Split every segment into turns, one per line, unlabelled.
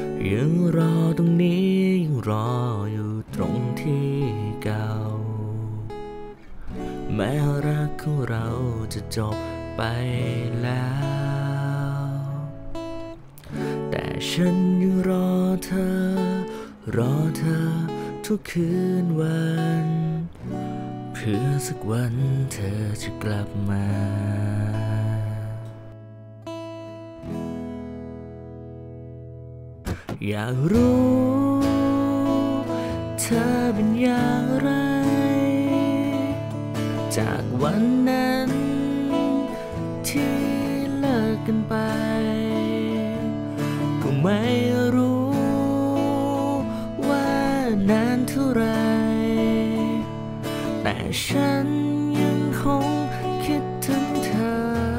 ยังรอตรงนี้ยังรออยู่ตรงที่เก่าแม้รักของเราจะจบไปแล้วแต่ฉันยังรอเธอทุกคืนวันเพื่อสักวันเธอจะกลับมาอยากรู้เธอเป็นอย่างไรจากวันนั้นที่เลิกกันไปก็ไม่รู้ว่านานเท่าไรแต่ฉันยังคงคิดถึงเธอ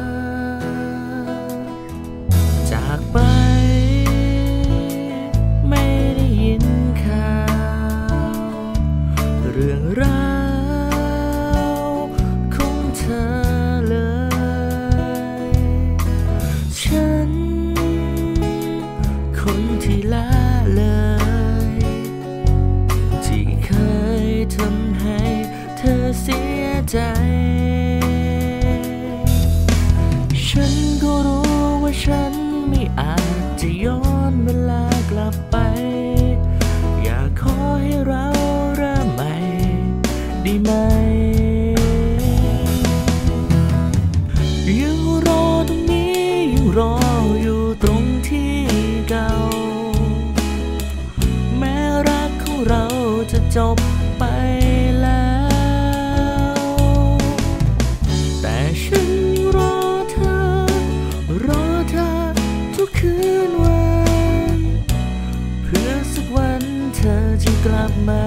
จากไปไม่ได้ยินข่าวเรื่องราวของเธอเลยฉันคนที่ละเลยที่เคยทำให้เธอเสียใจฉันก็รู้ว่าฉันไม่อาจจะย้อนเวลากลับไปอยากขอให้เราเริ่มใหม่ได้ไหมยังรอตรงนี้ยังรออยู่ตรงที่เก่าแม้รักของเราจะจบไปแล้วแต่ฉันยังรอเธอทุกคืนวันเพื่อสักวันเธอจะกลับมา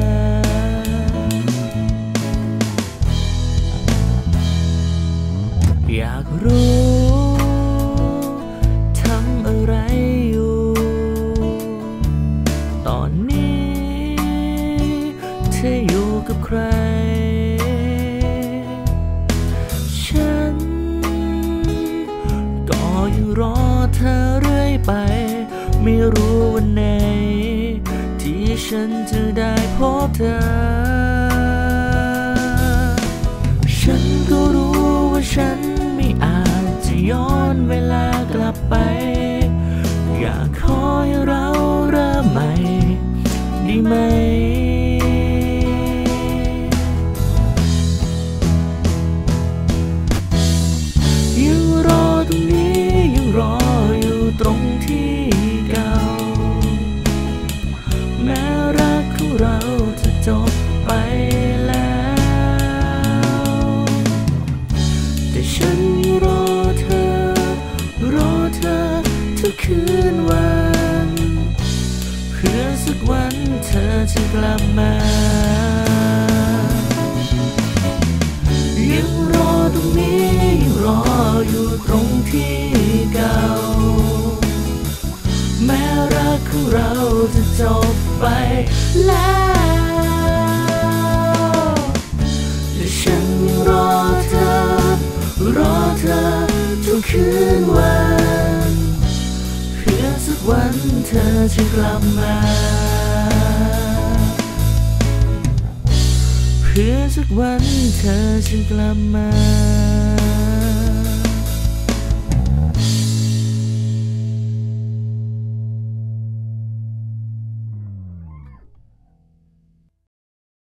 อยากรู้ทำอะไรอยู่ตอนนี้เธออยู่กับใครฉันก็ยังรอเธอเรื่อยไปไม่รู้วันไหนที่ฉันจะได้พบเธอฉันก็รู้ว่าฉันไม่อาจจะย้อนเวลากลับไปอยากขอให้เราเริ่มใหม่ได้ไหมยังรอตรงนี้ยังรออยู่ตรงที่เก่าแม้รักของเราจะจบไปแล้วแต่ฉันยังรอเธอทุกคืนวันเพื่อสักวันเธอจะกลับมายังรอตรงนี้ยังรออยู่ตรงที่เก่าแม้รักของเราจะจบไปแล้วแต่ฉันยังรอเธอทุกคืนวันเพื่อสักวันเธอจะกลับมาเพื่อสักวันเธอจะกลับมา